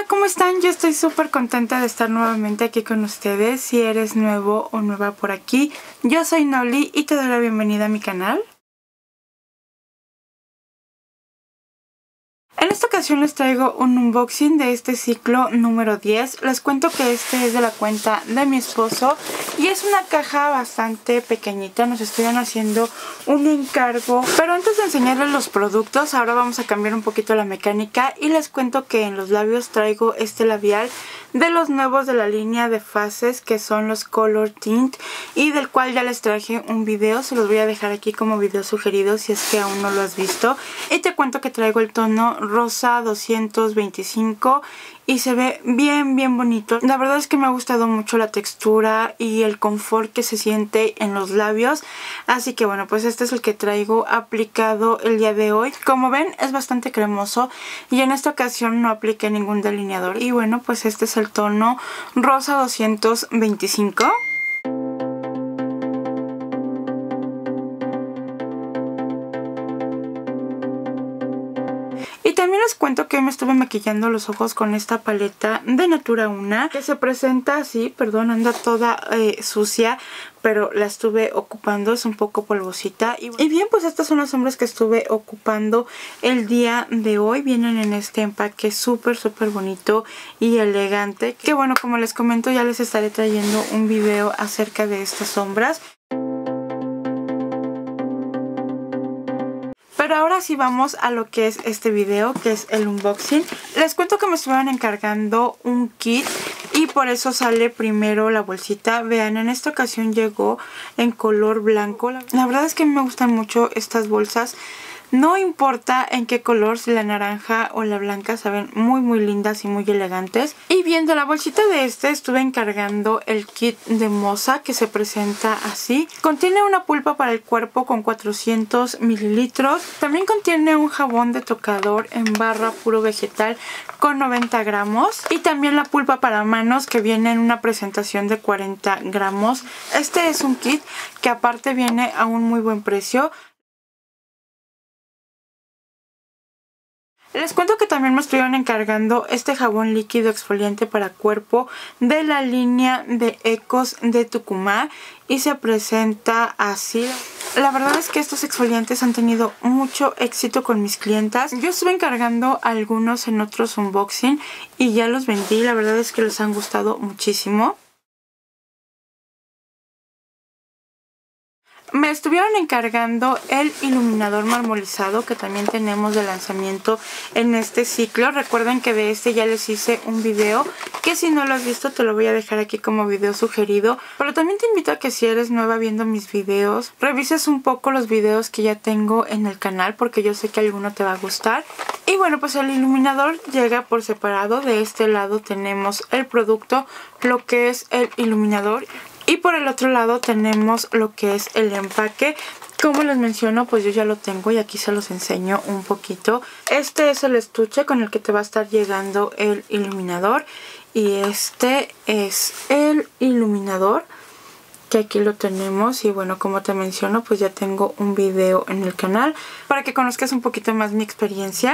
Hola, ¿cómo están? Yo estoy súper contenta de estar nuevamente aquí con ustedes. Si eres nuevo o nueva por aquí, yo soy Noli y te doy la bienvenida a mi canal. En esta ocasión les traigo un unboxing de este ciclo número 10. Les cuento que este es de la cuenta de mi esposo y es una caja bastante pequeñita. Nos estuvieron haciendo un encargo. Pero antes de enseñarles los productos, ahora vamos a cambiar un poquito la mecánica y les cuento que en los labios traigo este labial de los nuevos de la línea de fases, que son los Color Tint, y del cual ya les traje un video. Se los voy a dejar aquí como video sugerido si es que aún no lo has visto. Y te cuento que traigo el tono rosa 225 y se ve bien bonito. La verdad es que me ha gustado mucho la textura y el confort que se siente en los labios. Así que bueno, pues este es el que traigo aplicado el día de hoy. Como ven, es bastante cremoso y en esta ocasión no apliqué ningún delineador. Y bueno, pues este es el tono rosa 225. Y también les cuento que me estuve maquillando los ojos con esta paleta de Natura Una, que se presenta así, perdón, anda toda sucia, pero la estuve ocupando, es un poco polvosita. Y bien, pues estas son las sombras que estuve ocupando el día de hoy. Vienen en este empaque súper bonito y elegante, que bueno, como les comento, ya les estaré trayendo un video acerca de estas sombras. Pero ahora sí vamos a lo que es este video, que es el unboxing. Les cuento que me estuvieron encargando un kit y por eso sale primero la bolsita. Vean, en esta ocasión llegó en color blanco. La verdad es que me gustan mucho estas bolsas. No importa en qué color, si la naranja o la blanca, saben muy lindas y muy elegantes. Y viendo la bolsita de estuve encargando el kit de Moza, que se presenta así. Contiene una pulpa para el cuerpo con 400 mililitros. También contiene un jabón de tocador en barra puro vegetal con 90 gramos. Y también la pulpa para manos, que viene en una presentación de 40 gramos. Este es un kit que aparte viene a un muy buen precio. Les cuento que también me estuvieron encargando este jabón líquido exfoliante para cuerpo de la línea de Ecos de Tucumán y se presenta así. La verdad es que estos exfoliantes han tenido mucho éxito con mis clientas. Yo estuve encargando algunos en otros unboxing y ya los vendí. La verdad es que les han gustado muchísimo. Me estuvieron encargando el iluminador marmorizado, que también tenemos de lanzamiento en este ciclo. Recuerden que de este ya les hice un video, que si no lo has visto te lo voy a dejar aquí como video sugerido. Pero también te invito a que si eres nueva viendo mis videos, revises un poco los videos que ya tengo en el canal, porque yo sé que alguno te va a gustar. Y bueno, pues el iluminador llega por separado. De este lado tenemos el producto, lo que es el iluminador. Y por el otro lado tenemos lo que es el empaque. Como les menciono, pues yo ya lo tengo y aquí se los enseño un poquito. Este es el estuche con el que te va a estar llegando el iluminador. Y este es el iluminador, que aquí lo tenemos. Y bueno, como te menciono, pues ya tengo un video en el canal para que conozcas un poquito más mi experiencia.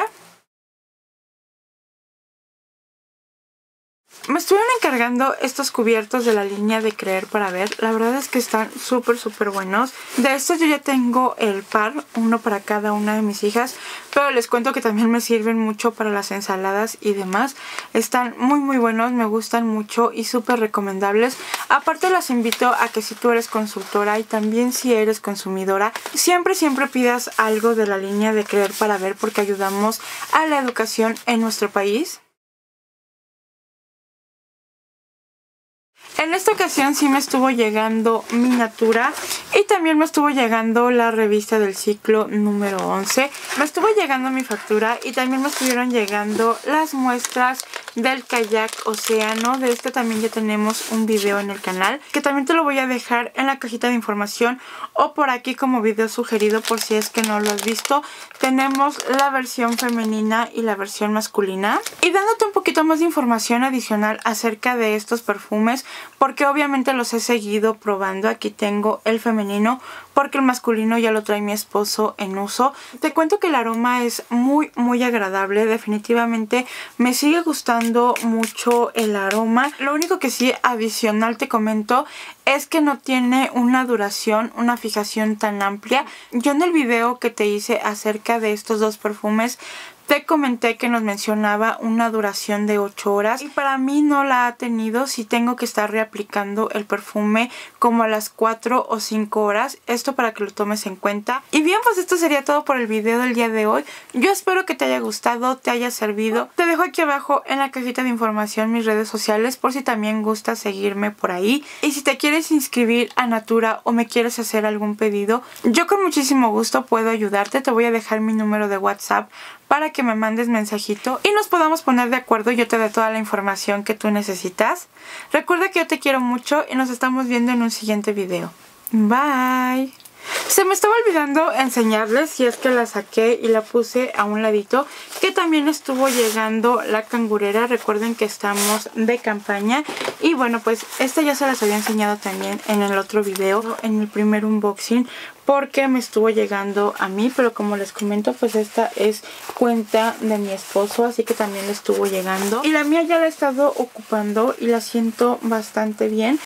Me estuvieron encargando estos cubiertos de la línea de Creer para Ver. La verdad es que están súper buenos. De estos yo ya tengo el par, uno para cada una de mis hijas. Pero les cuento que también me sirven mucho para las ensaladas y demás. Están muy buenos, me gustan mucho y súper recomendables. Aparte las invito a que si tú eres consultora y también si eres consumidora, siempre pidas algo de la línea de Creer para Ver, porque ayudamos a la educación en nuestro país. En esta ocasión sí me estuvo llegando mi Natura y también me estuvo llegando la revista del ciclo número 11. Me estuvo llegando mi factura y también me estuvieron llegando las muestras del kayak Océano. De este también ya tenemos un video en el canal, que también te lo voy a dejar en la cajita de información o por aquí como video sugerido por si es que no lo has visto. Tenemos la versión femenina y la versión masculina. Y dándote un poquito más de información adicional acerca de estos perfumes, porque obviamente los he seguido probando. Aquí tengo el femenino porque el masculino ya lo trae mi esposo en uso. Te cuento que el aroma es muy agradable, definitivamente me sigue gustando mucho el aroma. Lo único que sí adicional te comento es que no tiene una duración, una fijación tan amplia. Yo en el video que te hice acerca de estos dos perfumes te comenté que nos mencionaba una duración de 8 horas y para mí no la ha tenido. Si tengo que estar reaplicando el perfume como a las 4 o 5 horas. Esto para que lo tomes en cuenta. Y bien, pues esto sería todo por el video del día de hoy. Yo espero que te haya gustado, te haya servido. Te dejo aquí abajo en la cajita de información mis redes sociales por si también gustas seguirme por ahí. Y si te quieres inscribir a Natura o me quieres hacer algún pedido, yo con muchísimo gusto puedo ayudarte. Te voy a dejar mi número de WhatsApp para que me mandes mensajito y nos podamos poner de acuerdo. Yo te doy toda la información que tú necesitas. Recuerda que yo te quiero mucho y nos estamos viendo en un siguiente video. Bye. Se me estaba olvidando enseñarles, si es que la saqué y la puse a un ladito, que también estuvo llegando la cangurera. Recuerden que estamos de campaña. Y bueno, pues esta ya se las había enseñado también en el otro video, en el primer unboxing, porque me estuvo llegando a mí, pero como les comento, pues esta es cuenta de mi esposo, así que también le estuvo llegando. Y la mía ya la he estado ocupando y la siento bastante bien.